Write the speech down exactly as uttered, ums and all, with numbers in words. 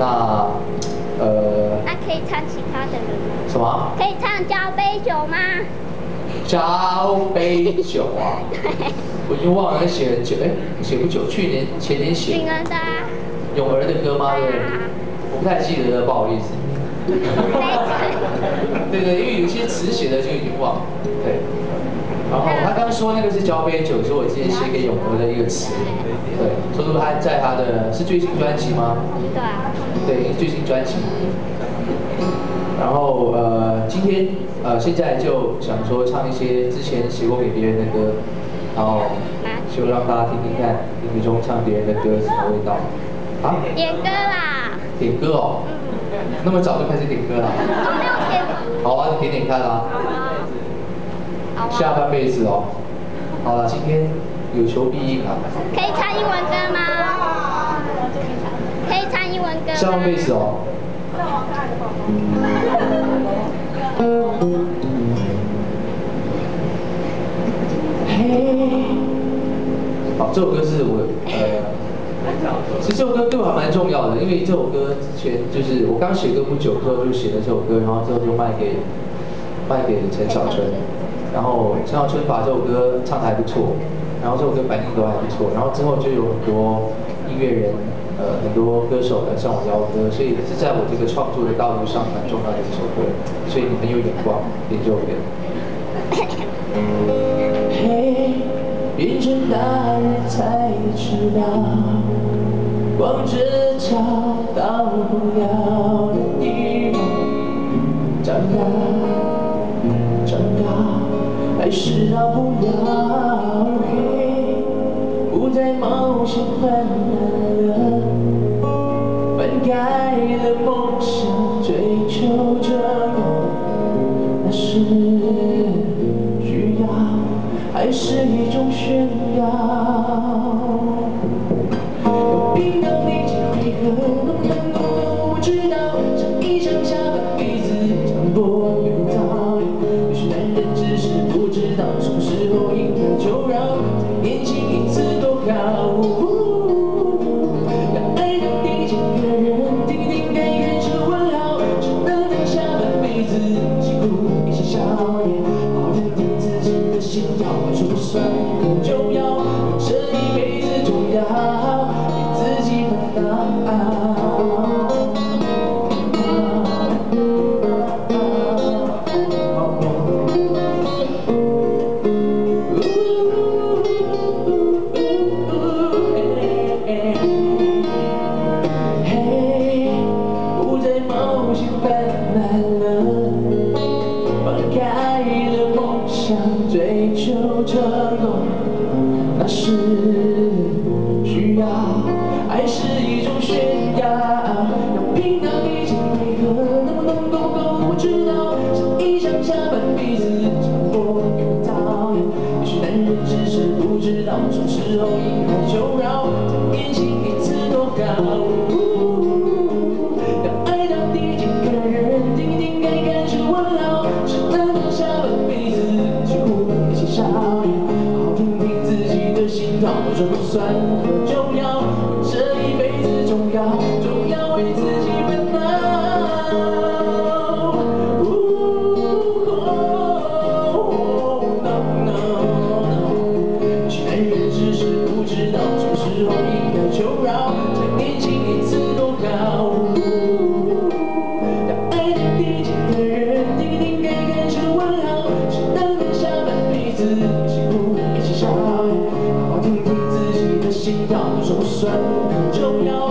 那呃， 那可以唱其他的人吗？ 什么？ 可以唱交杯酒吗？ 交杯酒啊！我已经忘了写很久，哎，写不久，去年前年写。 永儿的啊。 永儿的歌吗？对不对？我不太记得了，不好意思。对对，因为有些词写的就已经忘了。对。然后他刚刚说那个是交杯酒，是我之前写给永儿的一个词。对，说出他在他的是最新专辑吗？ 对啊。 对，最新专辑。然后呃，今天呃现在就想说唱一些之前写过给别人的歌，然后就让大家听听看，林宇中唱别人的歌是什么味道。啊？ 点歌啦。点歌哦。嗯。那么早就开始点歌了？ 我没有点。 好啊，你点点看啊。好啊。下半辈子哦。好了，今天有求必应啊。 可以唱英文歌吗？可以唱英文歌吗？ 下半辈子哦。好，这首歌是我呃，其实这首歌对我还蛮重要的，因为这首歌之前就是我刚写歌不久之后就写了这首歌，然后之后就卖给卖给陈小春，然后陈小春把这首歌唱得还不错，然后这首歌反应都还不错，然后之后就有很多音乐人。呃，很多歌手来向我邀歌，所以是在我这个创作的道路上蛮重要的一首歌，所以你很有眼光，点这首歌。嘿，变成大人才知道，光着脚到不了的地方，长大，长大，还是到不了。嘿，不再冒险犯难了。翻开了梦想，追求着那是需要，还是一种炫耀？有平等理解为何能不能够不知道，这一生下半辈子将多远早？也许男人只是不知道，什么时候应该就让年轻一次都好。算很重要，这一辈子重要，给自己烦恼。嘿，不再冒险犯难了，放开了梦想，追求成功，那是需要，还是一种炫耀？要平常理解为何能不能够够不知道，这一生下半辈子将多远早？也许男人只是不知道，什么时候应该就绕，年轻一次都好。让爱到地尽可人听听看看是问号，只能等下半辈子几乎一起笑。我说不算很重要，这一辈子重要，重要为自己烦恼。也许男人只是不知道，什么时候应该求饶，再年轻一次都好。让爱的地尽的人听听看看是问号，只能等下半辈子几乎一起笑。听听自己的心跳，说不算很重要。